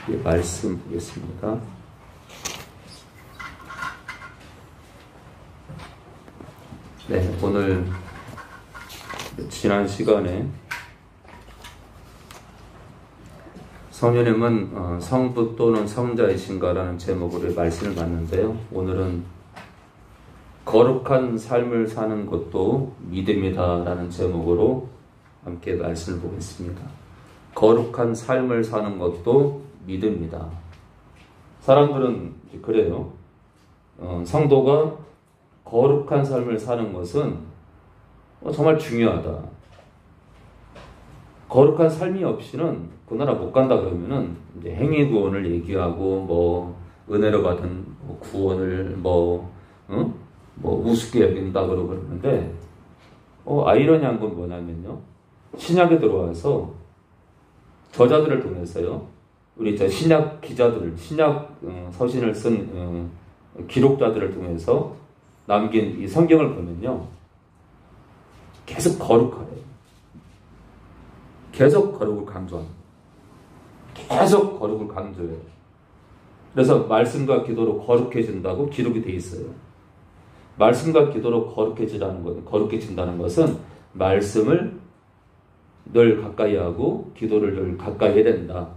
말씀 보겠습니다. 네, 오늘 지난 시간에 성령님은 성부 또는 성자이신가라는 제목으로 말씀을 봤는데요. 오늘은 거룩한 삶을 사는 것도 믿음이다라는 제목으로 함께 말씀을 보겠습니다. 거룩한 삶을 사는 것도 믿음이다. 사람들은 그래요. 성도가 거룩한 삶을 사는 것은 정말 중요하다. 거룩한 삶이 없이는 그 나라 못 간다 그러면은 이제 행위 구원을 얘기하고 은혜로 받은 구원을 우습게 여긴다 그러는데 아이러니한 건 뭐냐면요. 신약에 들어와서 저자들을 통해서요. 우리 신약 기자들을 신약 서신을 쓴 기록자들을 통해서 남긴 이 성경을 보면요. 계속 거룩하래요. 계속 거룩을 강조합니다. 계속 거룩을 강조해요. 그래서 말씀과 기도로 거룩해진다고 기록이 돼 있어요. 말씀과 기도로 거룩해진다는 것은 말씀을 늘 가까이 하고 기도를 늘 가까이 해야 된다.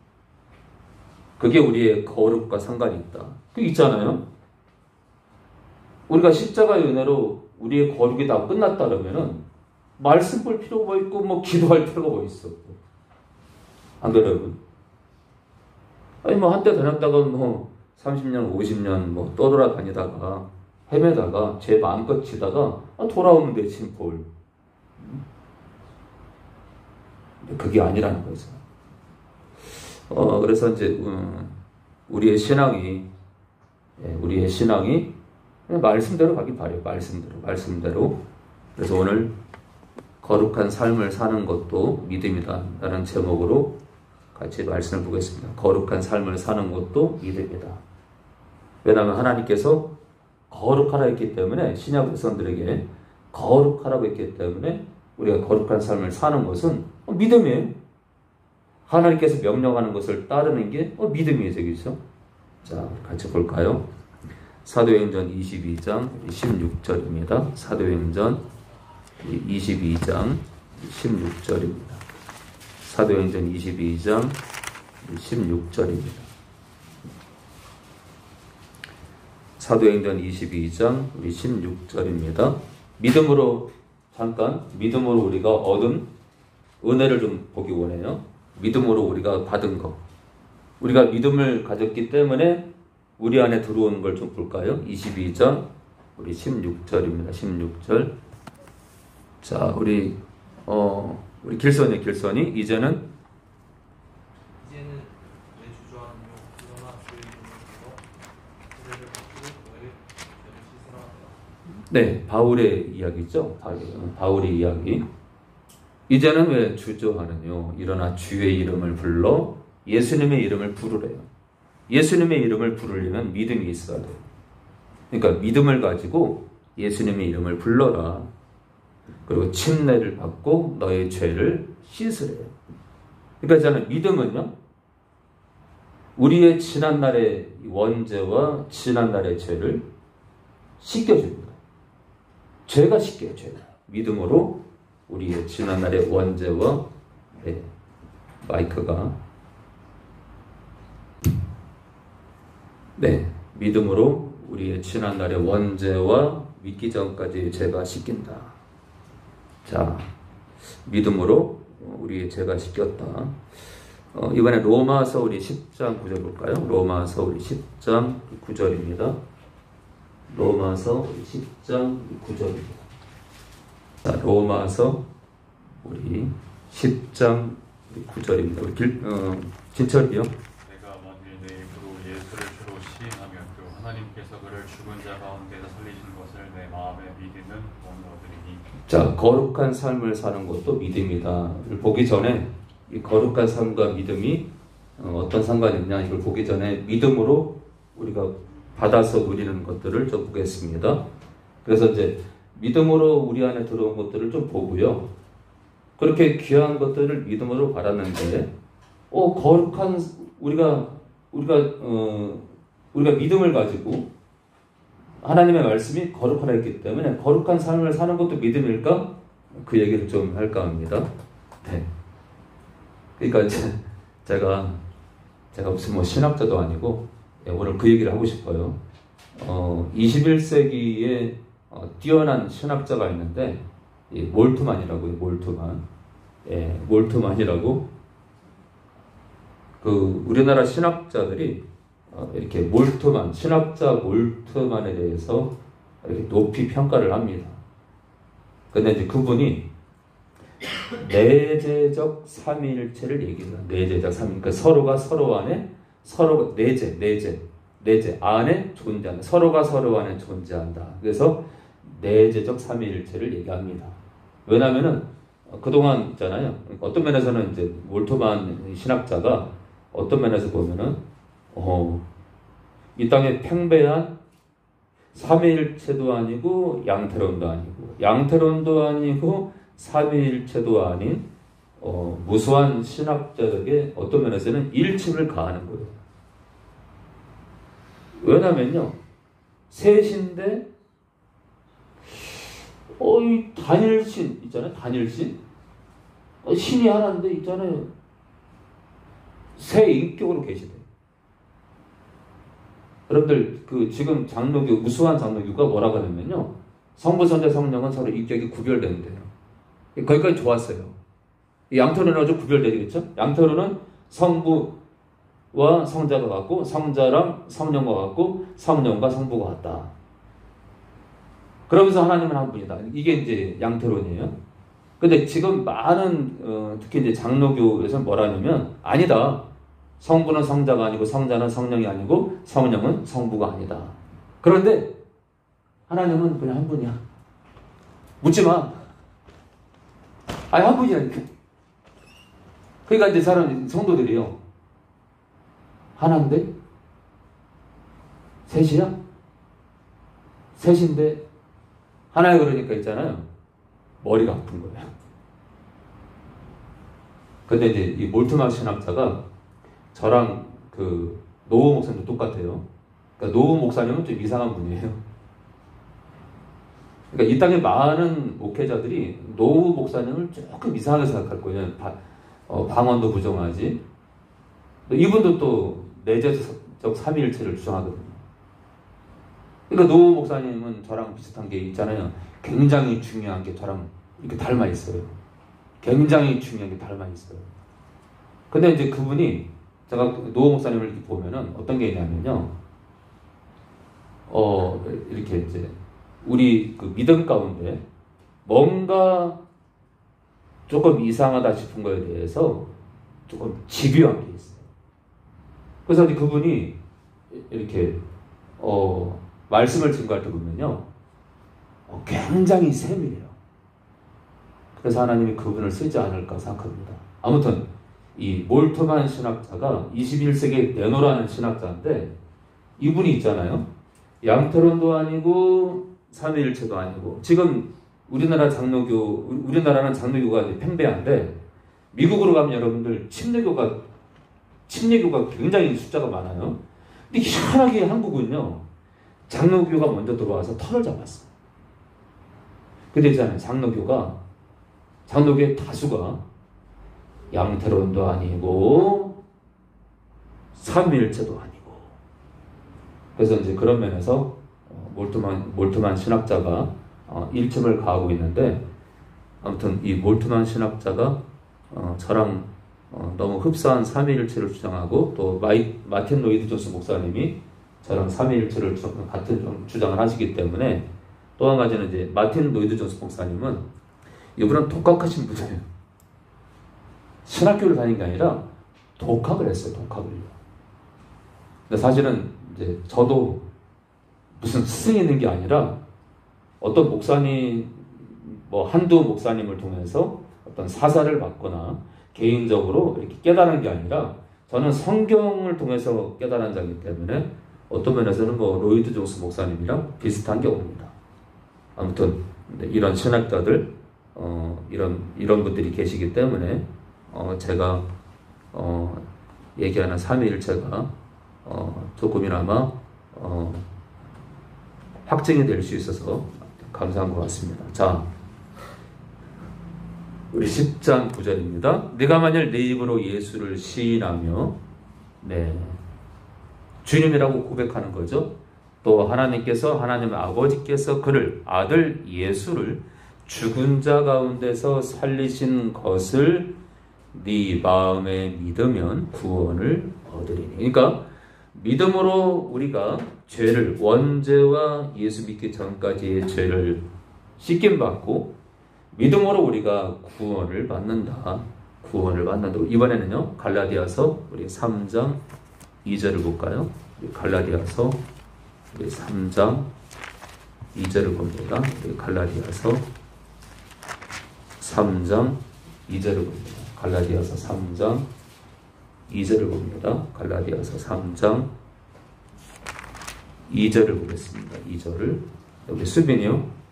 그게 우리의 거룩과 상관이 있다. 그게 있잖아요. 우리가 십자가의 은혜로 우리의 거룩이 다 끝났다 그러면은 말씀 볼 필요가 뭐 있고 기도할 필요가 뭐 있어. 안 그래요, 여러분? 아니 한때 다녔다가 30년, 50년 떠돌아다니다가 헤매다가 제 마음껏 지다가 돌아오면 돼, 심볼. 그게 아니라는 거죠. 그래서 이제 우리의 신앙이 말씀대로 가길 바래요. 말씀대로. 그래서 오늘 거룩한 삶을 사는 것도 믿음이다 라는 제목으로 같이 말씀을 보겠습니다. 거룩한 삶을 사는 것도 믿음이다. 왜냐하면 하나님께서 거룩하라 했기 때문에, 신약 백성들에게 거룩하라고 했기 때문에 우리가 거룩한 삶을 사는 것은 믿음이에요. 하나님께서 명령하는 것을 따르는 게 믿음이에요. 그렇죠? 자, 같이 볼까요? 사도행전 22장 16절입니다. 사도행전 22장 16절입니다. 사도행전 22장 16절입니다. 사도행전 22장 16절입니다. 믿음으로 우리가 얻은 은혜를 좀 보기 원해요. 믿음으로 우리가 받은 거. 우리가 믿음을 가졌기 때문에 우리 안에 들어오는 걸 좀 볼까요? 22장 우리 16절입니다. 16절. 자, 우리 길선이 이제는 내 주저하며 일어나 주의 이름을 불러 그들을 바꾸고 너의 죄를 씻으라 하더라. 네, 바울의 이야기죠. 바울의 이야기. 이제는 왜 주저하느뇨? 일어나 주의 이름을 불러 예수님의 이름을 부르래요. 예수님의 이름을 부르려면 믿음이 있어야 돼요. 그러니까 믿음을 가지고 예수님의 이름을 불러라. 그리고 침례를 받고 너의 죄를 씻으래요. 그러니까 저는 믿음은요. 우리의 지난날의 원죄와 지난날의 죄를 씻겨줍니다. 죄가 씻겨요. 죄가. 믿음으로 우리의 지난날의 원죄와 믿음으로 우리의 지난날의 원죄와 믿기 전까지의 죄가 씻긴다. 자, 믿음으로 우리의 죄가 씻겼다. 이번에 로마서 우리 10장 9절 볼까요? 로마서 우리 10장 9절입니다. 로마서 우리 10장 9절입니다. 자, 로마서 우리 10장 9절입니다. 우리 진철이요. 내가 만일 내 입으로 예수를 주로 시인하며 또 하나님께서 그를 죽은 자 가운데서 살리신 것을 내 마음에 믿으면 얻으리니. 자, 거룩한 삶을 사는 것도 믿음이다. 이걸 보기 전에 이 거룩한 삶과 믿음이 어떤 상관이 있냐 이걸 보기 전에 믿음으로 우리가 받아서 누리는 것들을 좀 보겠습니다. 그래서 이제 믿음으로 우리 안에 들어온 것들을 좀 보고요. 그렇게 귀한 것들을 믿음으로 받았는데 거룩한 우리가 믿음을 가지고 하나님의 말씀이 거룩하라 했기 때문에 거룩한 삶을 사는 것도 믿음일까? 그 얘기를 좀 할까 합니다. 네. 그러니까 제가 무슨 뭐 신학자도 아니고 오늘 그 얘기를 하고 싶어요. 21세기에 뛰어난 신학자가 있는데 몰트만이라고요. 몰트만이라고 그 우리나라 신학자들이 이렇게 신학자 몰트만에 대해서 이렇게 높이 평가를 합니다. 근데 이제 그분이 내재적 삼위일체를 얘기해요. 내재적 삼위. 그러니까 서로가 서로 안에 내재 안에 존재한다. 서로가 서로 안에 존재한다. 그래서 내재적 삼위일체를 얘기합니다. 왜냐하면은 그동안 있잖아요. 어떤 면에서는 이제 몰트만 신학자가 어떤 면에서 보면은 이 땅에 팽배한 삼위일체도 아니고 양태론도 아니고 삼위일체도 아닌 무수한 신학자들에게 어떤 면에서는 일침을 가하는 거예요. 왜냐면요, 셋인데 이 단일신 있잖아요. 단일신 신이 하나인데 있잖아요. 세 인격으로 계시대요. 여러분들 그 지금 장로교 우수한 장로교가 뭐라고 하냐면요, 성부 성자 성령은 서로 인격이 구별되는데요. 거기까지 좋았어요. 양태론은 아주 구별되겠죠. 양태론은 성부와 성자가 같고 성자랑 성령과 같고 성령과 성부가 같다. 그러면서 하나님은 한 분이다. 이게 이제 양태론이에요. 근데 지금 많은 특히 이제 장로교에서는 뭐라냐면 아니다. 성부는 성자가 아니고 성자는 성령이 아니고 성령은 성부가 아니다. 그런데 하나님은 그냥 한 분이야. 묻지 마. 한 분이라니까. 그러니까 이제 성도들이요. 하나인데 셋이야? 셋인데 하나야 그러니까 있잖아요. 머리가 아픈 거예요. 근데 이제 이 몰트만 신학자가 저랑 그 노후 목사님도 똑같아요. 그러니까 노후 목사님은 좀 이상한 분이에요. 그러니까 이 땅에 많은 목회자들이 노후 목사님을 조금 이상하게 생각할 거예요. 방언도 부정하지. 이분도 또 내재적 삼위일체를 주장하거든요. 그러니까 노후 목사님은 저랑 비슷한 게 있잖아요. 굉장히 중요한 게 저랑 이렇게 닮아 있어요. 굉장히 중요한 게 닮아 있어요. 근데 이제 그분이 제가 노후 목사님을 이렇게 보면은 어떤 게 있냐면요. 이렇게 이제 우리 그 믿음 가운데 뭔가 조금 이상하다 싶은 거에 대해서 조금 집요한 게 있어요. 그래서 이제 그분이 이렇게 말씀을 증거할 때 보면요, 굉장히 세밀해요. 그래서 하나님이 그분을 쓰지 않을까 생각합니다. 아무튼 이 몰트만 신학자가 21세기에 내노라는 신학자인데 이분이 있잖아요. 양태론도 아니고 삼위일체도 아니고 지금 우리나라는 장로교가 이제 팽배한데 미국으로 가면 여러분들 침례교가 굉장히 숫자가 많아요. 근데 희한하게 한국은요, 장로교가 먼저 들어와서 털을 잡았어. 근데 있잖아요, 장로교의 다수가 양태론도 아니고 삼위일체도 아니고. 그래서 이제 그런 면에서 몰트만 신학자가 일침을 가하고 있는데, 아무튼 이 몰트만 신학자가 저랑 너무 흡사한 삼위일체를 주장하고, 또 마틴 로이드 존스 목사님이 저랑 삼위일체를 같은 주장을 하시기 때문에, 또 한 가지는 이제 마틴 로이드 존스 목사님은 이분은 독학하신 분이에요. 신학교를 다닌 게 아니라 독학을 했어요. 독학을요. 근데 사실은 이제 저도 무슨 스승이 있는 게 아니라 어떤 목사님, 한두 목사님을 통해서 어떤 사사를 받거나 개인적으로 이렇게 깨달은 게 아니라 저는 성경을 통해서 깨달은 자이기 때문에 어떤 면에서는 로이드 존스 목사님이랑 비슷한 게 옵니다. 아무튼 이런 신학자들, 이런 분들이 계시기 때문에 제가 얘기하는 삼위일체가 조금이나마 확증이 될 수 있어서 감사한 것 같습니다. 자, 우리 10장 9절입니다. 네가 만일 내 입으로 예수를 시인하며 주님이라고 고백하는 거죠. 또 하나님 아버지께서 그를 아들 예수를 죽은 자 가운데서 살리신 것을 네 마음에 믿으면 구원을 얻으리니. 그러니까 믿음으로 우리가 죄를, 원죄와 예수 믿기 전까지의 죄를 씻김 받고 믿음으로 우리가 구원을 받는다. 이번에는요, 갈라디아서 우리 3장 2절을 볼까요? 갈라디아서 우리 3장 2절을 봅니다. 우리 갈라디아서 3장 2절을 봅니다. 갈라디아서 3장 2절을 봅니다. 갈라디아서 3장 2절을 보겠습니다. 2절을 여기 수빈이요.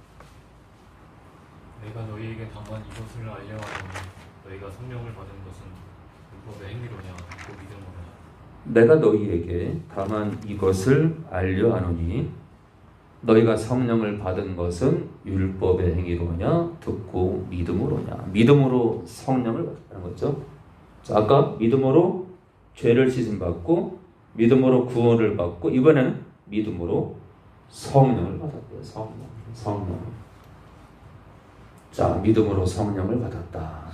내가 너희에게 다만 이것을 알려 하노니 너희가 성령을 받은 것은 율법의 행위로냐 그 믿음으로냐. 내가 너희에게 다만 이것을 알려 하노니 너희가 성령을 받은 것은 율법의 행위로냐 듣고 믿음으로냐. 믿음으로 성령을 받는 거죠. 자, 아까 믿음으로 죄를 씻음 받고 믿음으로 구원을 받고 이번에는 믿음으로 성령을 받았대요. 성령. 자, 믿음으로 성령을 받았다.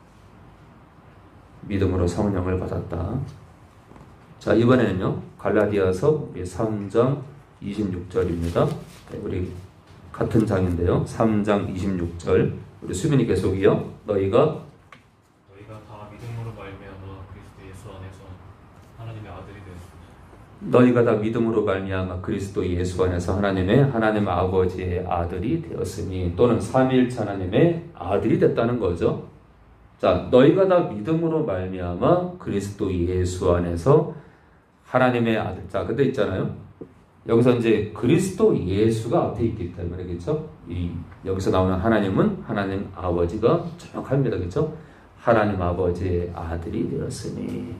믿음으로 성령을 받았다. 자, 이번에는요, 갈라디아서 3장 26절입니다. 우리 같은 장인데요. 3장 26절. 우리 수빈이 계속이요. 너희가 다 믿음으로 말미암아 그리스도 예수 안에서 하나님의 아들이 되었습니다. 너희가 다 믿음으로 말미암아 그리스도 예수 안에서 하나님 아버지의 아들이 되었으니, 또는 삼위일체 하나님의 아들이 됐다는 거죠. 자, 너희가 다 믿음으로 말미암아 그리스도 예수 안에서 하나님의 아들. 자, 근데 있잖아요. 여기서 이제 그리스도 예수가 앞에 있기 때문에, 그렇죠? 여기서 나오는 하나님은 하나님 아버지가 정확합니다. 그렇죠? 하나님 아버지의 아들이 되었으니.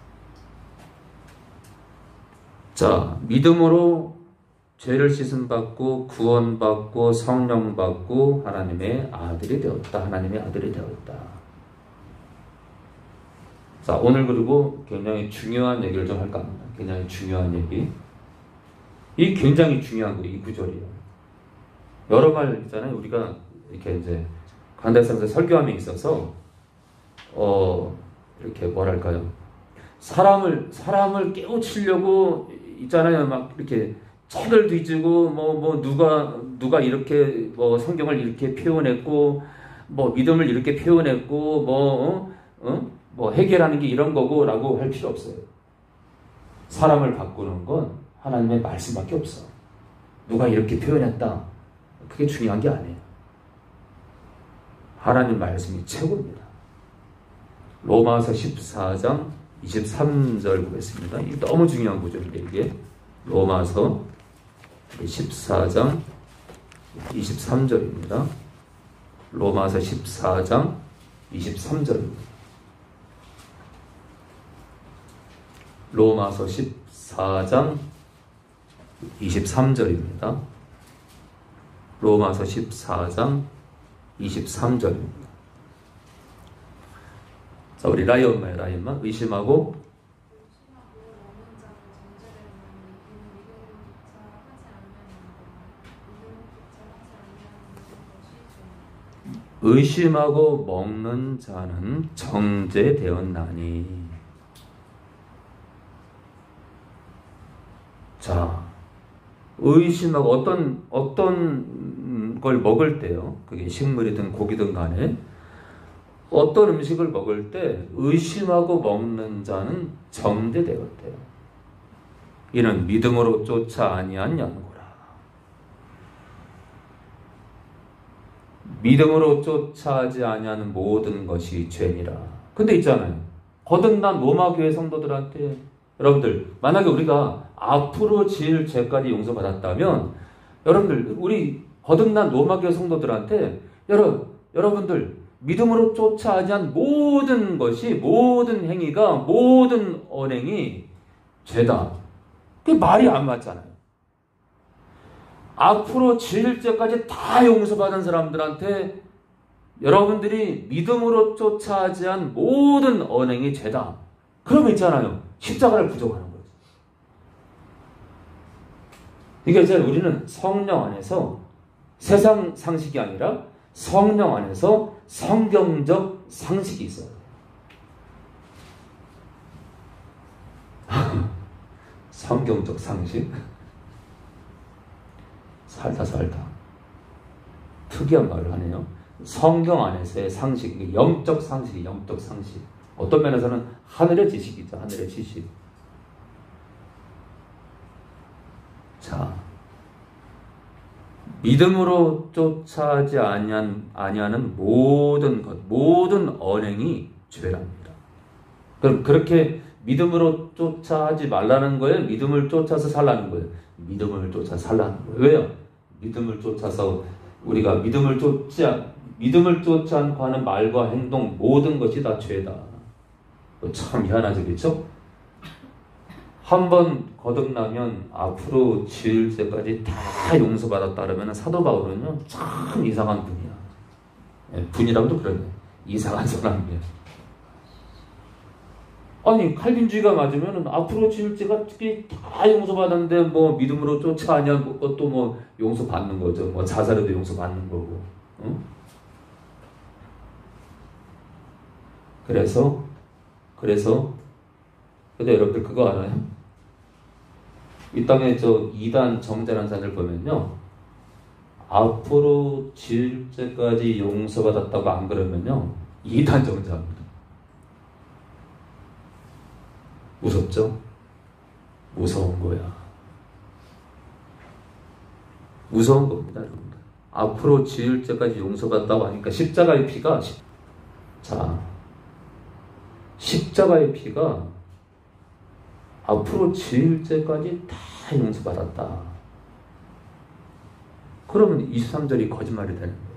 자, 믿음으로 죄를 씻음 받고 구원 받고 성령 받고 하나님의 아들이 되었다. 하나님의 아들이 되었다. 자, 오늘 그리고 굉장히 중요한 얘기를 좀 할까 합니다. 굉장히 중요한 얘기. 이 굉장히 중요한 거예요. 이 구절이요. 여러 말 있잖아요. 우리가 이렇게 이제 관대상에서 설교함에 있어서 이렇게 뭐랄까요? 사람을 깨우치려고 있잖아요. 막 이렇게 책을 뒤지고 누가 이렇게 성경을 이렇게 표현했고 믿음을 이렇게 표현했고 해결하는 게 이런 거고라고 할 필요 없어요. 사람을 바꾸는 건 하나님의 말씀밖에 없어. 누가 이렇게 표현했다. 그게 중요한 게 아니에요. 하나님 말씀이 최고입니다. 로마서 14장 23절 보겠습니다. 이게 너무 중요한 구절인데 이게 로마서 14장 23절입니다. 로마서 14장 23절입니다. 로마서 14장 23절입니다. 로마서 14장 23절입니다. 자, 우리 라이언만 의심하고 먹는 자는 정죄되었나니. 자, 의심하고 어떤 걸 먹을 때요, 그게 식물이든 고기든 간에 어떤 음식을 먹을 때 의심하고 먹는 자는 정죄되었대요. 이는 믿음으로 쫓아 아니한 연고라. 믿음으로 쫓아하지 아니하는 모든 것이 죄니라. 근데 있잖아요. 거듭난 로마교회 성도들한테, 여러분들 만약에 우리가 앞으로 지을 죄까지 용서받았다면, 여러분들 우리 거듭난 로마교회 성도들한테 여러분들 믿음으로 쫓아하지 않은 모든 것이, 모든 행위가, 모든 언행이 죄다. 그게 말이 안 맞잖아요. 앞으로 질죄까지 다 용서받은 사람들한테 여러분들이 믿음으로 쫓아하지 않은 모든 언행이 죄다. 그러면 있잖아요. 십자가를 부정하는 거죠. 이게 이제 우리는 성령 안에서 세상 상식이 아니라 성령 안에서 성경적 상식이 있어요. 성경적 상식? 살다 특이한 말을 하네요. 성경 안에서의 상식, 영적 상식이 영적 상식. 어떤 면에서는 하늘의 지식이죠. 하늘의 지식. 자, 믿음으로 쫓아하지 아니하는 모든 것, 모든 언행이 죄랍니다. 그럼 그렇게 믿음으로 쫓아하지 말라는 거예요? 믿음을 쫓아서 살라는 거예요? 믿음을 쫓아 살라는 거예요. 왜요? 믿음을 쫓아서 우리가 믿음을 쫓지 않고 하는 말과 행동 모든 것이 다 죄다. 참 희한하죠, 그렇죠? 한 번 거듭나면 앞으로 지을 때까지 다 용서받았다 그러면 사도 바울은요 참 이상한 분이야. 예, 분이라고도 그러네. 이상한 사람이야. 아니 칼빈주의가 맞으면 앞으로 지을 때가 특히 다 용서받았는데 뭐 믿음으로 쫓아하냐 것도 뭐 용서받는 거죠. 뭐 자살해도 용서받는 거고. 응? 그래서 근데 여러분들 그거 알아요? 이 땅에 저 이단 정죄라는 사람을 보면요, 앞으로 지을 때까지 용서받았다고 안 그러면요 이단 정죄합니다. 무섭죠? 무서운 거야. 무서운 겁니다, 여러분들. 앞으로 지을 때까지 용서받았다고 하니까 십자가의 피가, 십자가의 피가 앞으로 지을 때까지 다 용서받았다. 그러면 23절이 거짓말이 되는 거예요.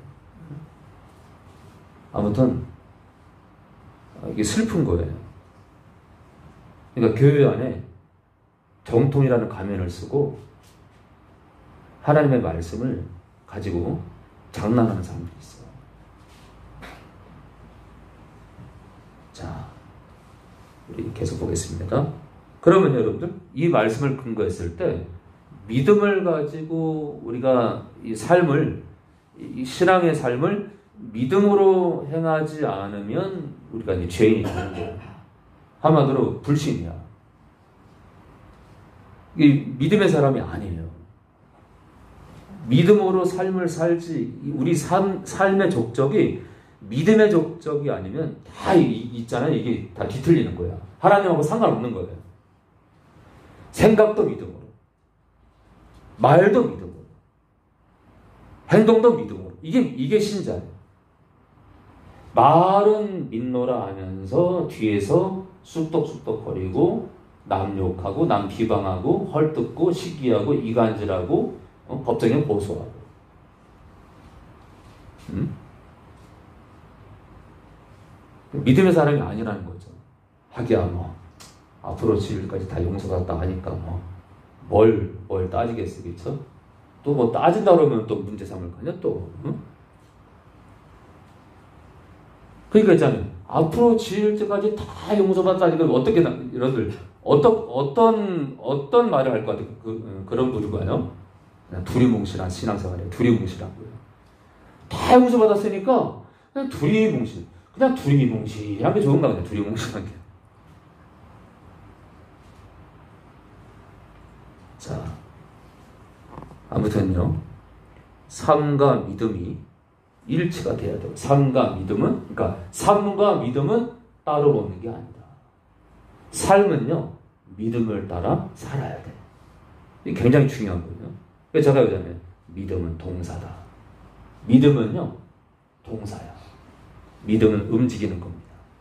아무튼 이게 슬픈 거예요. 그러니까 교회 안에 정통이라는 가면을 쓰고 하나님의 말씀을 가지고 장난하는 사람들이 있어요. 자, 우리 계속 보겠습니다. 그러면 여러분들 이 말씀을 근거했을 때 믿음을 가지고 우리가 이 삶을, 이 신앙의 삶을 믿음으로 행하지 않으면 우리가 이제 죄인이 되는 거예요. 한마디로 불신이야. 이 믿음의 사람이 아니에요. 믿음으로 삶을 살지, 우리 삶의 족적이 믿음의 족적이 아니면 다 있잖아요. 이게 다 뒤틀리는 거야. 하나님하고 상관없는 거예요. 생각도 믿음으로, 말도 믿음으로, 행동도 믿음으로. 이게 신자예요. 말은 믿노라 하면서 뒤에서 쑥덕쑥덕거리고 남 욕하고 남 비방하고 헐뜯고 시기하고 이간질하고 법정에 고소하고. 믿음의 사람이 아니라는 거죠. 하기야 뭐 앞으로 지일까지 다 용서받았다 하니까 뭘 따지겠어, 그렇죠? 또 뭐 따진다 그러면 또 문제 삼을 거냐 또. 응? 그러니까 있잖아요. 앞으로 지을 때까지 다 용서받았다니까 어떻게 여러분들 어떤 말을 할 것 같아요? 그런 부류가요? 그냥 두리뭉실한 신앙생활이에요. 두리뭉실하고요. 다 용서받았으니까 그냥 두리뭉실. 그냥 두리뭉실한 게 좋은가 그냥 두리뭉실한 게. 자, 아무튼요, 삶과 믿음이 일치가 돼야 돼요. 삶과 믿음은 따로 먹는 게 아니다. 삶은요, 믿음을 따라 살아야 돼. 이게 굉장히 중요한 거예요. 그래서 제가 그러잖아요. 믿음은 동사다. 믿음은요, 동사야. 믿음은 움직이는 겁니다.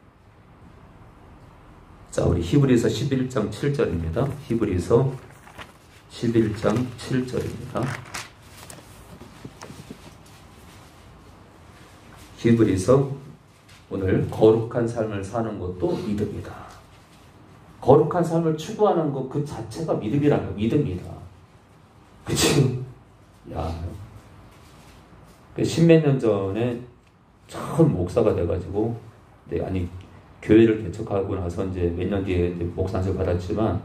자, 우리 히브리서 11장 7절입니다. 히브리서 11장 7절입니다. 히브리서 오늘 거룩한 삶을 사는 것도 믿음이다. 거룩한 삶을 추구하는 것 그 자체가 믿음이라는 거, 믿음이다. 그치? 야, 십몇 년 전에 처음 목사가 돼가지고, 아니, 교회를 개척하고 나서 이제 몇 년 뒤에 목사를 받았지만,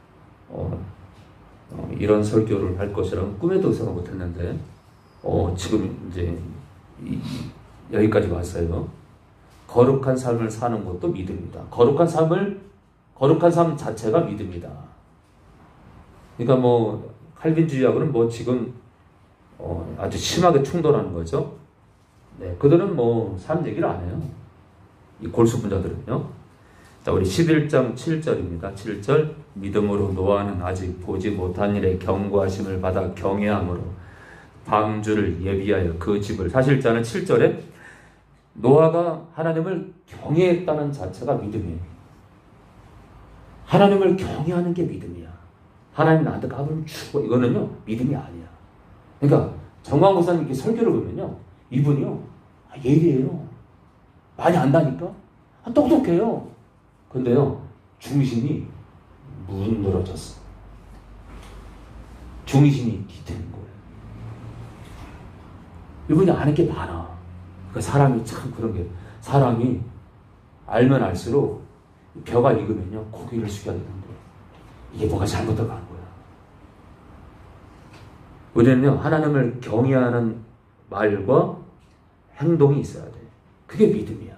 이런 설교를 할 것이라고 꿈에도 생각 못 했는데, 지금 이제 여기까지 왔어요. 거룩한 삶을 사는 것도 믿음이다. 거룩한 삶 자체가 믿음이다. 그러니까 뭐 칼빈주의하고는 뭐 지금 아주 심하게 충돌하는 거죠. 네, 그들은 뭐 삶 얘기를 안 해요. 이 골수분자들은요. 자, 우리 11장 7절입니다. 7절. 믿음으로 노아는 아직 보지 못한 일에 경고하심을 받아 경외함으로 방주를 예비하여 그 집을, 사실 저는 7절에 노아가 하나님을 경외했다는 자체가 믿음이에요. 하나님을 경외하는 게 믿음이야. 하나님 나한테 가면 죽어. 이거는요, 믿음이 아니야. 그러니까 정광 목사님 이렇게 설교를 보면요, 이분이요, 예리해요. 많이 안다니까? 똑똑해요. 근데요, 중심이 무너졌어. 중심이 뒤틀린 거예요. 이분이 아는 게 많아. 그러니까 사람이 참 그런 게, 사람이 알면 알수록 벼가 익으면요, 고기를 숙여야 되는 거예요. 이게 뭐가 잘못되고 간 거야. 우리는요, 하나님을 경외하는 말과 행동이 있어야 돼. 그게 믿음이야.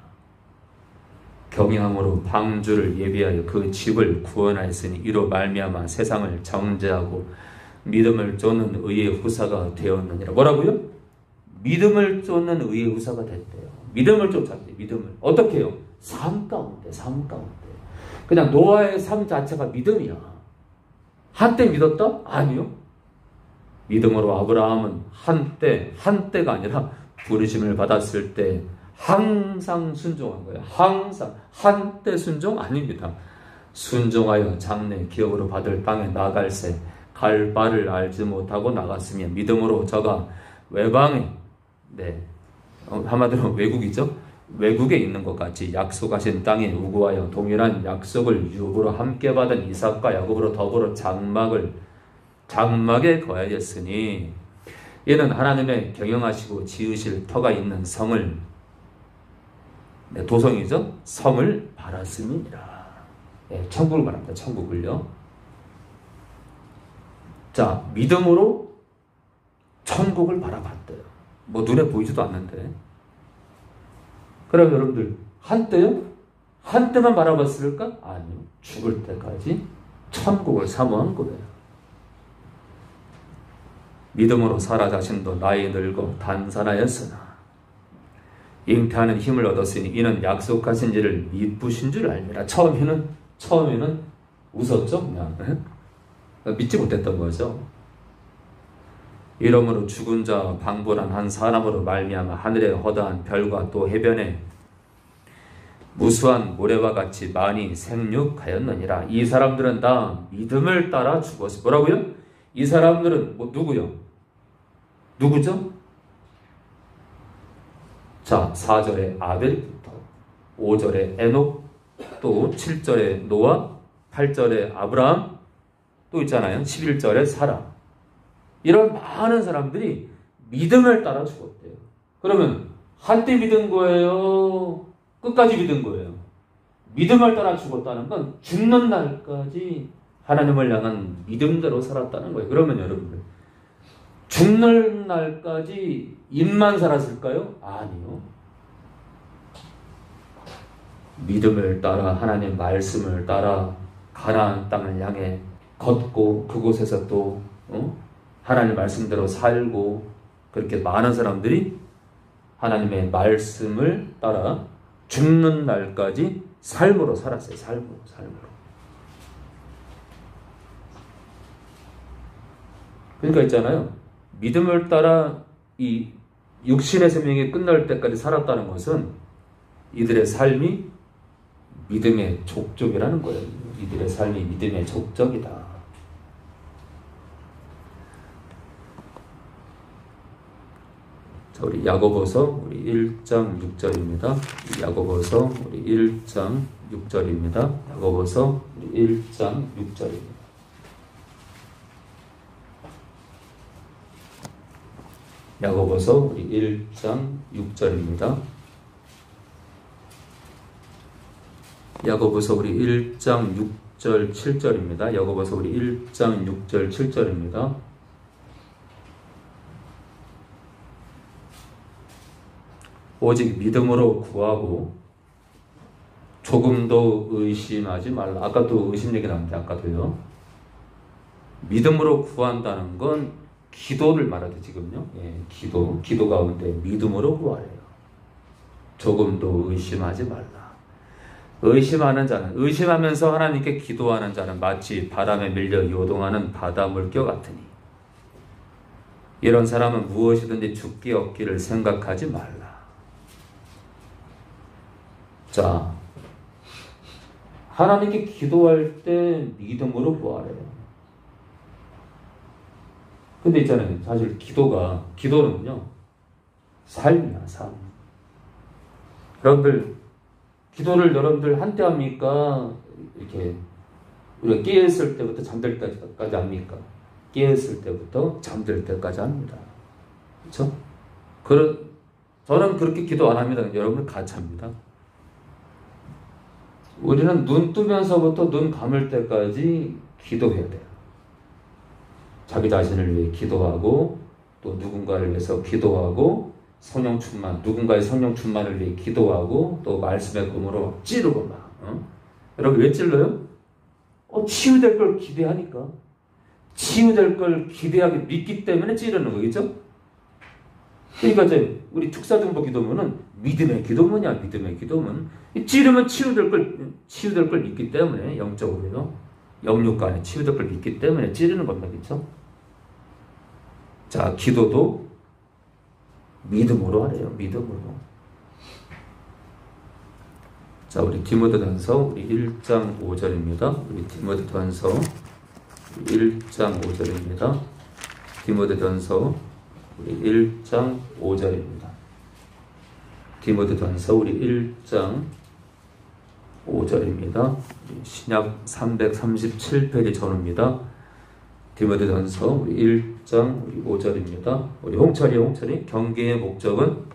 경외함으로 방주를 예비하여 그 집을 구원하였으니 이로 말미암아 세상을 정죄하고 믿음을 쫓는 의의 후사가 되었느니라. 뭐라고요? 믿음을 쫓는 의의 후사가 됐대요. 믿음을 쫓았대. 믿음을 어떻게 해요? 삶 가운데. 그냥 노아의 삶 자체가 믿음이야. 한때 믿었다? 아니요. 믿음으로 아브라함은 한때가 아니라 부르심을 받았을 때 항상 순종한 거예요. 항상. 한때 순종 아닙니다. 순종하여 장래 기업으로 받을 땅에 나갈새 갈 바를 알지 못하고 나갔으며 믿음으로 저가 외방에, 한마디로 외국이죠. 외국에 있는 것 같이 약속하신 땅에 우구하여 동일한 약속을 유업으로 함께 받은 이삭과 야곱으로 더불어 장막에 거하였으니 이는 하나님의 경영하시고 지으실 터가 있는 성을, 도성이죠. 성을 바랐음이니라. 천국을 말합니다. 천국을요. 자, 믿음으로 천국을 바라봤대요. 뭐 눈에 보이지도 않는데. 그럼 여러분들 한때요? 한때만 바라봤을까? 아니요. 죽을 때까지 천국을 사모한 거예요. 믿음으로 사라 자신도 나이 늙어 단산하였으나 잉태하는 힘을 얻었으니 이는 약속하신 일을 미쁘신 줄 알미라. 처음에는 웃었죠. 그냥 믿지 못했던 거죠. 이러므로 죽은 자 방불한 한 사람으로 말미암아 하늘의 허다한 별과 또 해변에 무수한 모래와 같이 많이 생육하였느니라. 이 사람들은 다 믿음을 따라 죽었어. 뭐라고요? 이 사람들은 누구요? 누구죠? 자, 4절에 아벨부터 5절에 에녹, 또 7절에 노아, 8절에 아브라함, 또 있잖아요. 11절에 사라. 이런 많은 사람들이 믿음을 따라 죽었대요. 그러면 한때 믿은 거예요? 끝까지 믿은 거예요? 믿음을 따라 죽었다는 건 죽는 날까지 하나님을 향한 믿음대로 살았다는 거예요. 그러면 여러분들, 죽는 날까지 입만 살았을까요? 아니요. 믿음을 따라, 하나님 말씀을 따라 가나안 땅을 향해 걷고 그곳에서 또 하나님 말씀대로 살고, 그렇게 많은 사람들이 하나님의 말씀을 따라 죽는 날까지 삶으로 살았어요. 삶으로. 그러니까 있잖아요. 믿음을 따라 이 육신의 생명이 끝날 때까지 살았다는 것은 이들의 삶이 믿음의 족적이라는 거예요. 이들의 삶이 믿음의 족적이다. 자, 우리 야고보서 우리 1장 6절입니다. 야고보서 우리 1장 6절입니다. 야고보서 우리 1장 6절입니다. 야고보서 우리 1장 6절입니다. 야고보서 우리 1장 6절 7절입니다. 야고보서 우리 1장 6절 7절입니다. 오직 믿음으로 구하고 조금도 의심하지 말라. 아까도 의심 얘기 나왔는데 아까도요. 믿음으로 구한다는 건 기도를 말하죠 지금요. 예, 기도 가운데 믿음으로 구하래요. 조금도 의심하지 말라. 의심하는 자는 의심하면서 하나님께 기도하는 자는 마치 바람에 밀려 요동하는 바다 물결 같으니 이런 사람은 무엇이든지 죽기 없기를 생각하지 말라. 자, 하나님께 기도할 때 믿음으로 구하래요. 근데 있잖아요. 사실 기도는요, 삶이야, 삶. 기도를 여러분들 한때 합니까? 이렇게, 우리가 깨었을 때부터 잠들 때까지 합니까? 깨었을 때부터 잠들 때까지 합니다. 그렇죠? 저는 그렇게 기도 안 합니다. 여러분은 같이 합니다. 우리는 눈 뜨면서부터 눈 감을 때까지 기도해야 돼요. 자기 자신을 위해 기도하고 또 누군가를 위해서 기도하고 누군가의 성령 충만을 위해 기도하고 또 말씀의 검으로 찌르고 막. 여러분 왜 찔러요? 치유될 걸 기대하니까. 치유될 걸 기대하게 믿기 때문에 찌르는 거겠죠? 그러니까 이제 우리 축사등보 기도문은 믿음의 기도문이야. 믿음의 기도문. 찌르면 치유될 걸 믿기 때문에 영적으로요. 영육간에 치유될 걸 믿기 때문에 찌르는 겁니다. 그렇죠? 자, 기도도 믿음으로 하래요. 믿음으로. 자, 우리 디모데전서 우리 1장 5절입니다. 우리 디모데전서 1장 5절입니다. 디모데전서 우리 1장 5절입니다. 디모데전서 우리 1장 5절입니다. 신약 337페이지 전후입니다. 디모데전서 우리 1장 우리 5절입니다. 우리 홍철이 경계의 목적은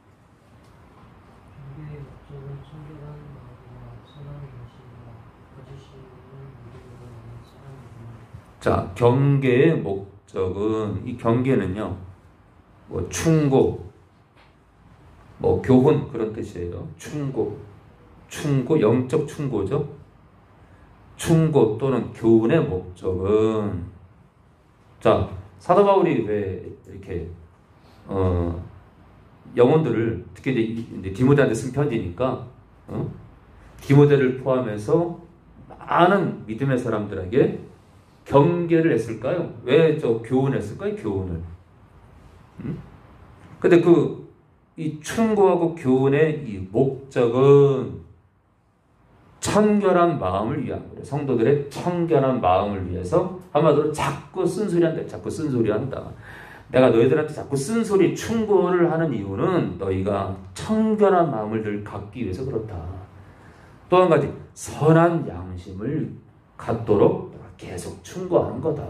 자, 경계의 목적은 이 경계는요. 충고, 교훈 그런 뜻이에요. 충고, 영적 충고죠. 충고 또는 교훈의 목적은 자, 사도 바울이 왜 이렇게 영혼들을 특히 이제 디모데한테 쓴 편지니까 디모데를 포함해서 많은 믿음의 사람들에게 경계를 했을까요? 왜 교훈했을까요? 교훈을. 근데 이 충고하고 교훈의 이 목적은 청결한 마음을 위한 거예요. 성도들의 청결한 마음을 위해서 한마디로 자꾸 쓴소리한다. 내가 너희들한테 자꾸 쓴소리 충고를 하는 이유는 너희가 청결한 마음을 늘 갖기 위해서 그렇다. 또 한 가지 선한 양심을 갖도록 계속 충고하는 거다.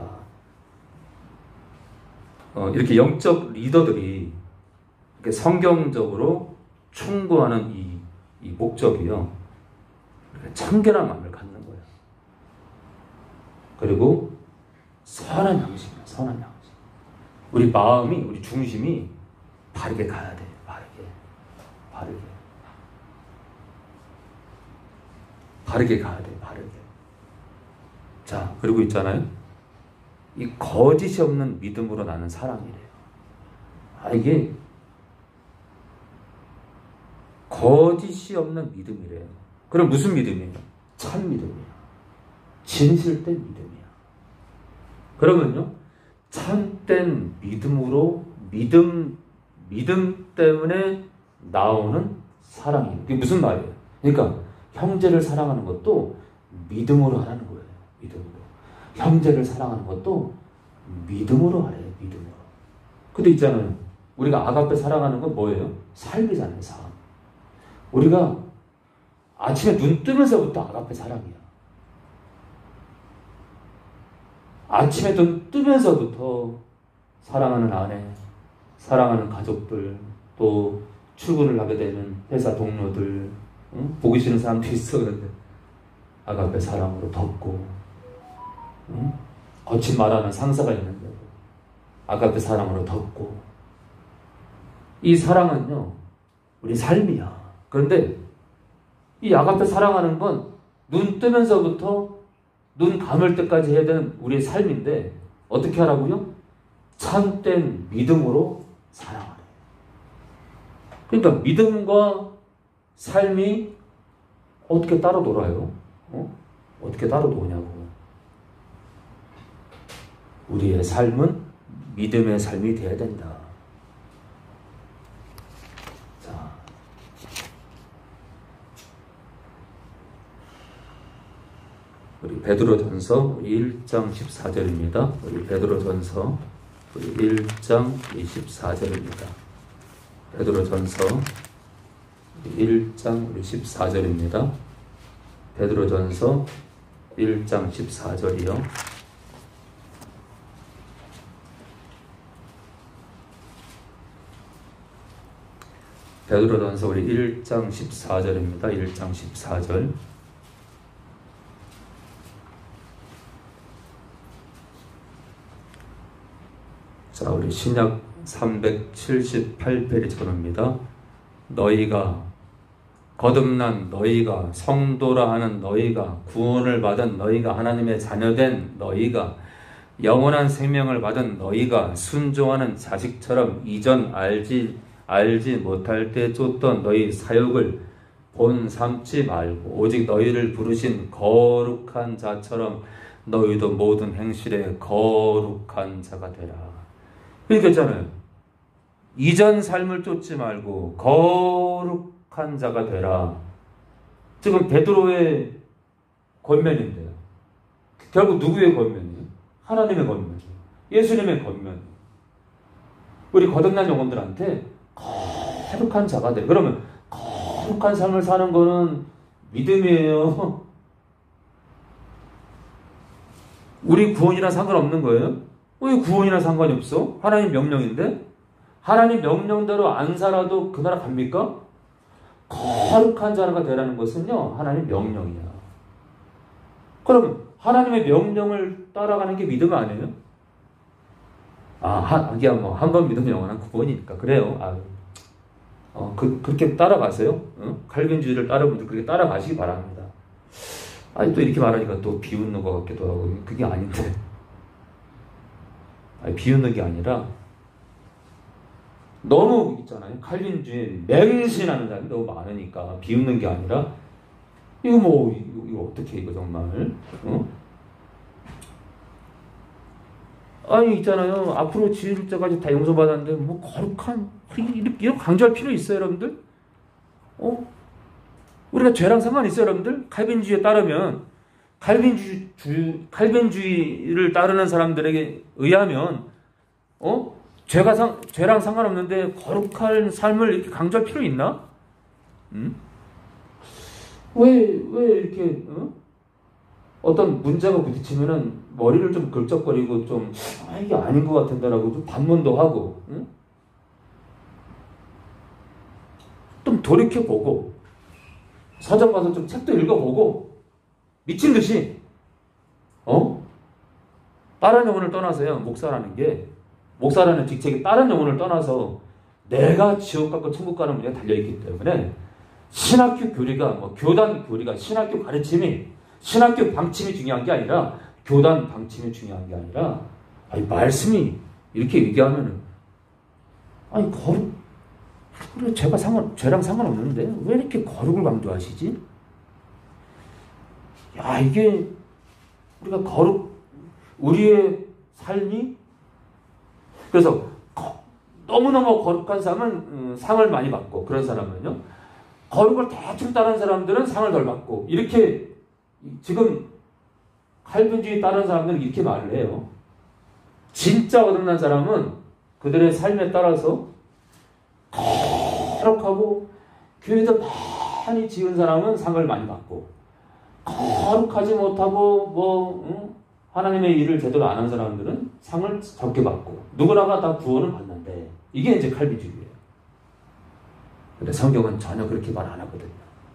이렇게 영적 리더들이 이렇게 성경적으로 충고하는 이 목적이요. 청결한 마음을 갖는 거예요. 그리고 선한 양심이야. 선한 양심. 우리 마음이, 우리 중심이 바르게 가야 돼. 바르게 가야 돼. 바르게. 자, 그리고 있잖아요. 이 거짓이 없는 믿음으로 나는 사랑이래요. 이게 거짓이 없는 믿음이래요. 그럼 무슨 믿음이에요? 참 믿음이에요. 진실된 믿음이에요. 그러면요, 참된 믿음으로 믿음 때문에 나오는 사랑이에요. 그게 무슨 말이에요? 그러니까 형제를 사랑하는 것도 믿음으로 하라는 거예요. 믿음으로. 형제를 사랑하는 것도 믿음으로 하래요. 믿음으로. 근데 있잖아요. 우리가 아가페 사랑하는 건 뭐예요? 삶이잖아요, 삶. 우리가 아침에 눈 뜨면서부터 아가페 사랑이야. 아침에 눈 뜨면서부터 사랑하는 아내, 사랑하는 가족들, 또 출근을 하게 되는 회사 동료들, 응? 보기 싫은 사람도 있었는데 아가페 사랑으로 덮고, 응? 거친 말하는 상사가 있는데도 아가페 사랑으로 덮고. 이 사랑은요, 우리 삶이야. 그런데 이 아가페 사랑하는 건 눈 뜨면서부터 눈 감을 때까지 해야 되는 우리의 삶인데 어떻게 하라고요? 참된 믿음으로 사랑하래. 그러니까 믿음과 삶이 어떻게 따로 놀아요? 어떻게 따로 노냐고. 우리의 삶은 믿음의 삶이 되어야 된다. 자, 우리 베드로전서 1장 14절입니다. 우리 베드로전서 1장 24절입니다. 베드로전서 1장 14절입니다. 베드로전서 1장 14절이요. 베드로전서 우리 1장 14절입니다. 1장 14절. 자, 우리 신약 378페이지입니다. 너희가 거듭난 너희가 성도라 하는 너희가 구원을 받은 너희가 하나님의 자녀된 너희가 영원한 생명을 받은 너희가 순종하는 자식처럼 이전 알지 못할 때 쫓던 너희 사욕을 본 삼지 말고 오직 너희를 부르신 거룩한 자처럼 너희도 모든 행실에 거룩한 자가 되라. 그러니까 있잖아요. 이전 삶을 쫓지 말고 거룩한 자가 되라. 지금 베드로의 권면인데요. 결국 누구의 권면이에요? 하나님의 권면. 예수님의 권면. 우리 거듭난 영혼들한테 거룩한 자가 돼. 그러면 거룩한 삶을 사는 거는 믿음이에요. 우리 구원이랑 상관없는 거예요? 왜 구원이랑 상관이 없어? 하나님 명령인데? 하나님 명령대로 안 살아도 그 나라 갑니까? 거룩한 자가 되라는 것은요, 하나님 명령이야. 그럼 하나님의 명령을 따라가는 게 믿음 아니에요? 하기야 뭐 한 번 믿으면 영원한 구원이니까 그래요. 그렇게 따라가세요. 칼빈주의를 따르는 분들 그렇게 따라가시기 바랍니다. 아니 또 이렇게 말하니까 또 비웃는 것 같기도 하고 그게 아닌데. 비웃는 게 아니라 너무 있잖아요. 칼빈주의 맹신하는 사람이 너무 많으니까 비웃는 게 아니라 이거 어떻게 이거 정말 아니 있잖아요. 앞으로 지을 때까지 다 용서받았는데 뭐 거룩한 이렇게 강조할 필요 있어요, 여러분들? 우리가 죄랑 상관 있어요, 여러분들? 칼빈주의에 따르면 칼빈주의를 따르는 사람들에게 의하면 죄랑 상관없는데 거룩한 삶을 이렇게 강조할 필요 있나? 왜 이렇게 어떤 문제가 부딪히면은 머리를 좀 긁적거리고 좀 이게 아닌 것 같은데라고 좀 반문도 하고 좀 돌이켜보고 서점 가서 좀 책도 읽어보고 미친 듯이 다른 영혼을 떠나서요. 목사라는 직책이 다른 영혼을 떠나서 내가 지옥 가고 천국 가는 문제가 달려있기 때문에 신학교 교리가 교단 교리가 신학교 가르침이 신학교 방침이 중요한 게 아니라 교단 방침이 중요한 게 아니라 말씀이 이렇게 얘기하면은 거룩 그래 죄랑 상관없는데 왜 이렇게 거룩을 강조하시지? 이게 우리가 우리의 삶이 그래서 너무너무 거룩한 사람은 상을 많이 받고 그런 사람은요 거룩을 대충 따르는 사람들은 상을 덜 받고 이렇게 지금 칼빈주의 따르는 사람들은 이렇게 말을 해요. 진짜 거듭난 사람은 그들의 삶에 따라서 거룩하고 교회도 많이 지은 사람은 상을 많이 받고, 거룩하지 못하고 하나님의 일을 제대로 안 한 사람들은 상을 적게 받고, 누구나가 다 구원을 받는데, 이게 이제 칼빈주의예요. 근데 성경은 전혀 그렇게 말 안 하거든요.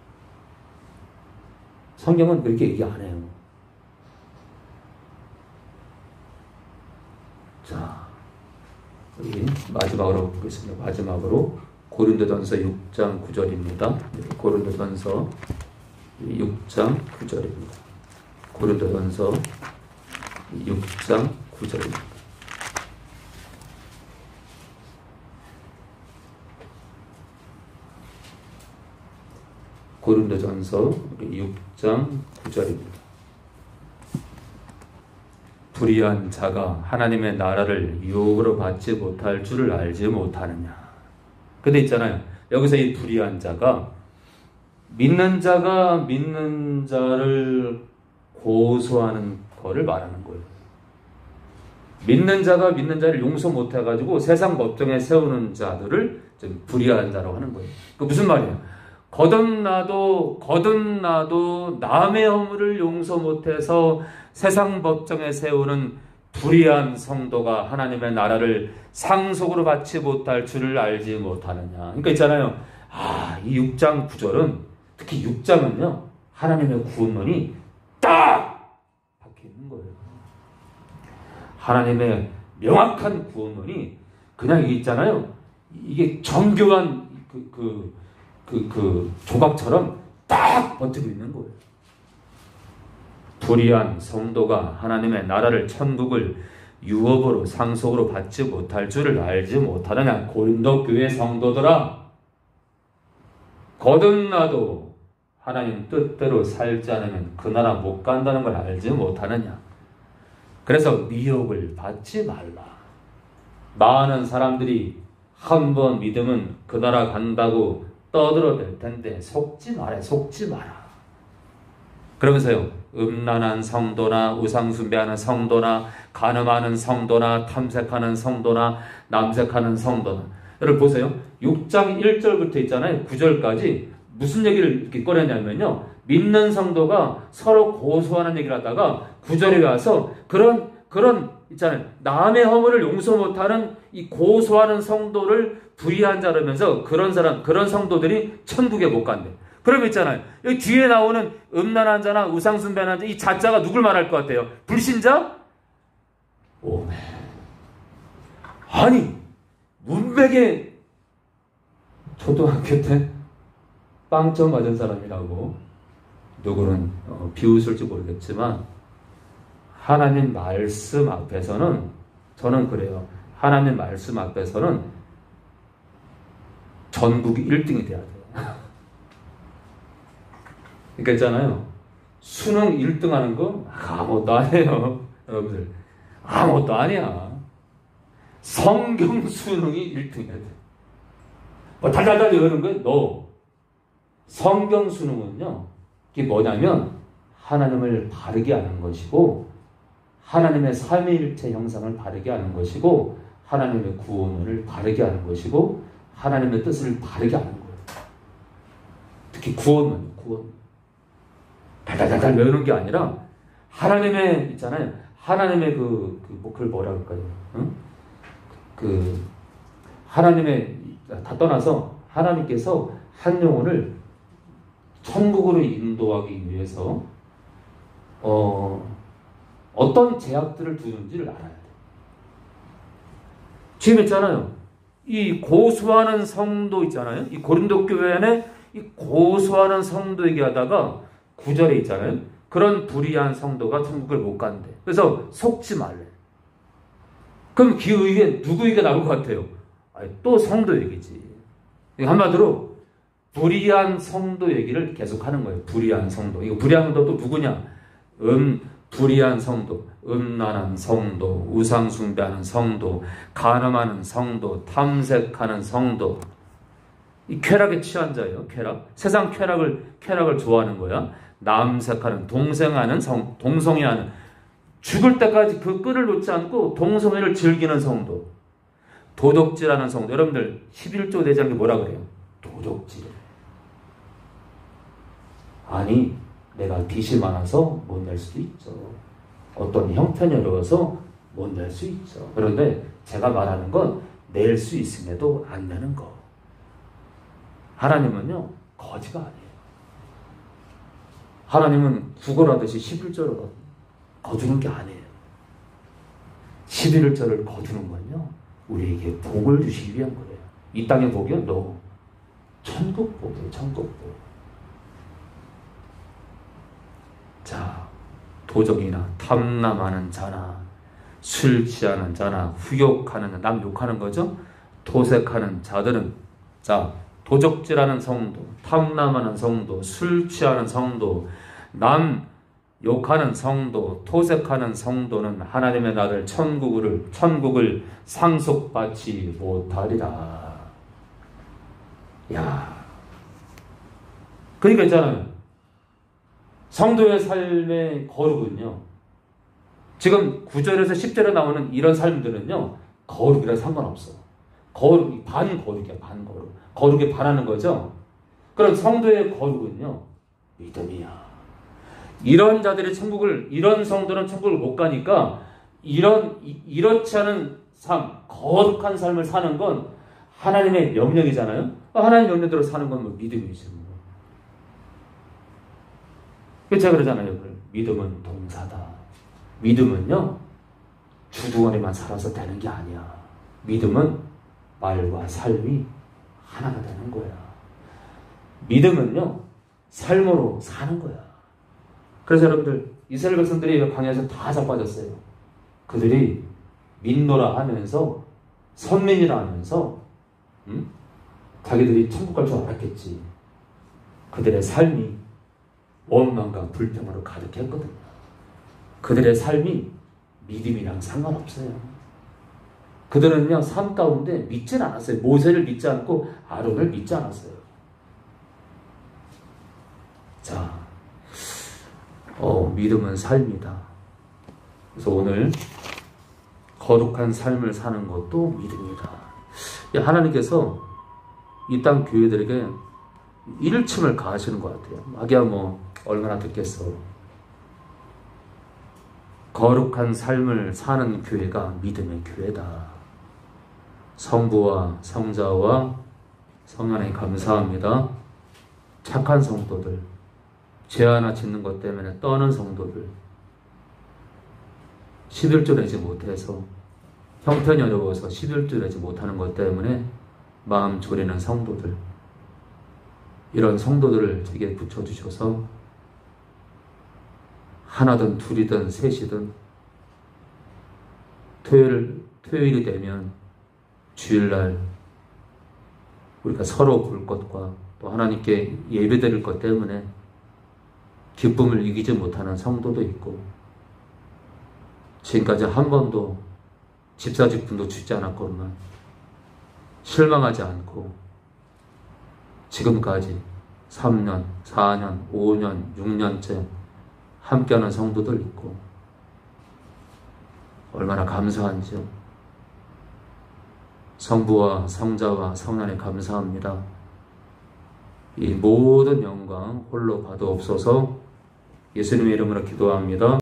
성경은 그렇게 얘기 안 해요. 자, 우리 마지막으로 보겠습니다. 마지막으로 고린도전서 6장 9절입니다. 고린도전서 6장 9절입니다. 고린도전서 6장 9절입니다. 고린도전서 6장 9절입니다. 불의한 자가 하나님의 나라를 유업으로 받지 못할 줄을 알지 못하느냐. 근데 있잖아요. 여기서 이 불의한 자가 믿는 자가 믿는 자를 고소하는 거를 말하는 거예요. 믿는 자가 믿는 자를 용서 못해가지고 세상 법정에 세우는 자들을 좀 불의한 자라고 하는 거예요. 그 무슨 말이에요? 거듭나도 남의 허물을 용서 못해서 세상 법정에 세우는 불의한 성도가 하나님의 나라를 상속으로 받지 못할 줄을 알지 못하느냐. 그러니까 있잖아요. 이 6장 9절은, 특히 6장은요, 하나님의 구원론이 딱 박혀 있는 거예요. 하나님의 명확한 구원론이 그냥 이게 있잖아요. 이게 정교한 그 조각처럼 딱 버티고 있는 거예요. 불의한 성도가 하나님의 나라를, 천국을 유업으로 상속으로 받지 못할 줄을 알지 못하느냐. 고린도 교회 성도들아, 거듭나도 하나님 뜻대로 살지 않으면 그 나라 못 간다는 걸 알지 못하느냐. 그래서 미혹을 받지 말라. 많은 사람들이 한 번 믿으면 그 나라 간다고 떠들어댈 텐데 속지 마라. 그러면서요, 음란한 성도나 우상숭배하는 성도나 간음하는 성도나 탐색하는 성도나 남색하는 성도나, 여러분 보세요. 6장 1절부터 있잖아요. 9절까지 무슨 얘기를 이렇게 꺼내냐면요, 믿는 성도가 서로 고소하는 얘기를 하다가 9절에 와서 그런 있잖아요. 남의 허물을 용서 못하는 이 고소하는 성도를 불의한 자라면서 그런 성도들이 천국에 못 간대. 그럼 있잖아요. 여기 뒤에 나오는 음란한 자나 우상숭배하는 자, 이 자자가 누굴 말할 것 같아요? 불신자? 오메. 아니, 문백에 초등학교 때 빵점 맞은 사람이라고, 누구는 비웃을지 모르겠지만, 하나님 말씀 앞에서는, 저는 그래요. 하나님 말씀 앞에서는 전국이 1등이 돼야 돼요. 그러니까 있잖아요. 수능 1등 하는 거 아무것도 아니에요. 여러분들. 아무것도 아니야. 성경 수능이 1등 해야 돼. 뭐 달달달 이러는 거예요? 너. 성경 수능은요, 이게 뭐냐면 하나님을 바르게 아는 것이고, 하나님의 삼위일체 형상을 바르게 아는 것이고, 하나님의 구원을 바르게 아는 것이고, 하나님의 뜻을 바르게 아는 거예요. 특히 구원은 달달달달 외우는 게 아니라, 하나님의 있잖아요. 하나님의 그걸 뭐라 그럴까요? 응? 하나님의 다 떠나서 하나님께서 한 영혼을 천국으로 인도하기 위해서 어떤 제약들을 두는지를 알아야 돼요. 지금 있잖아요. 이 고소하는 성도 있잖아요. 이 고린도 교회 안에 이 고소하는 성도 얘기하다가 9절에 있잖아요. 그런 불의한 성도가 천국을 못 간대. 그래서 속지 말래. 그럼 그 의견 누구 얘기가 나올 것 같아요? 또 성도 얘기지. 한마디로 불의한 성도 얘기를 계속 하는 거예요. 불의한 성도. 이거 불의한 성도 또 누구냐? 불의한 성도, 음란한 성도, 우상숭배하는 성도, 간음하는 성도, 탐색하는 성도. 이 쾌락에 취한 자예요. 쾌락. 세상 쾌락을 좋아하는 거야. 남색하는, 동성애하는, 죽을 때까지 그 끈을 놓지 않고 동성애를 즐기는 성도. 도덕질하는 성도. 여러분들 11조 대장이 뭐라 그래요? 도적질. 아니, 내가 빚이 많아서 못 낼 수도 있죠. 어떤 형편이 어려워서 못 낼 수 있죠. 그런데 제가 말하는 건 낼 수 있음에도 안 내는 거. 하나님은요, 거지가 아니에요. 하나님은 구걸하듯이 11조를 거두는 게 아니에요. 11조를 거두는 건요, 우리에게 복을 주시기 위한 거예요. 이 땅의 복이요? 너 천국 복이에요. 천국 복. 자, 도적이나 탐남하는 자나 술 취하는 자나 후욕하는, 남 욕하는 거죠. 도색하는 자들은, 자, 도적질하는 성도, 탐남하는 성도, 술 취하는 성도, 남 욕하는 성도, 토색하는 성도는 하나님의 나라를 천국을 상속받지 못하리라. 야, 그러니까 있잖아요. 성도의 삶의 거룩은요, 지금 9절에서 10절에 나오는 이런 삶들은요, 거룩이랑 상관없어. 반거룩이야, 반거룩. 거룩에 반하는 거죠. 그럼 성도의 거룩은요, 믿음이야. 이런 자들이 이런 성도는 천국을 못 가니까, 이렇지 않은 삶, 거룩한 삶을 사는 건 하나님의 명령이잖아요. 하나님의 명령대로 사는 건 뭐 믿음이죠. 제가 그러잖아요. 믿음은 동사다. 믿음은요, 주둥아리만 살아서 되는 게 아니야. 믿음은 말과 삶이 하나가 되는 거야. 믿음은요, 삶으로 사는 거야. 그래서 여러분들, 이스라엘 백성들이 광야에서 다 자빠졌어요. 그들이 민노라 하면서, 선민이라 하면서, 자기들이 천국 갈 줄 알았겠지. 그들의 삶이 원망과 불평으로 가득했거든요. 그들의 삶이 믿음이랑 상관없어요. 그들은요, 삶 가운데 믿질 않았어요. 모세를 믿지 않고 아론을 믿지 않았어요. 자, 믿음은 삶이다. 그래서 오늘 거룩한 삶을 사는 것도 믿음이다. 하나님께서 이 땅 교회들에게 일침을 가하시는 것 같아요. 하기야 뭐 얼마나 듣겠어. 거룩한 삶을 사는 교회가 믿음의 교회다. 성부와 성자와 성령에 감사합니다. 착한 성도들, 죄 하나 짓는 것 때문에 떠는 성도들, 11조 내지 못해서, 형편이 어려워서 11조 내지 못하는 것 때문에 마음 졸이는 성도들, 이런 성도들을 제게 붙여주셔서 하나든 둘이든 셋이든 토요일이 되면 주일날 우리가 서로 볼 것과 또 하나님께 예배드릴 것 때문에 기쁨을 이기지 못하는 성도도 있고, 지금까지 한 번도 집사직분도 주지 않았건만 실망하지 않고 지금까지 3년, 4년, 5년, 6년째 함께하는 성도들 있고, 얼마나 감사한지요. 성부와 성자와 성령에 감사합니다. 이 모든 영광 홀로 받아옵소서. 예수님의 이름으로 기도합니다.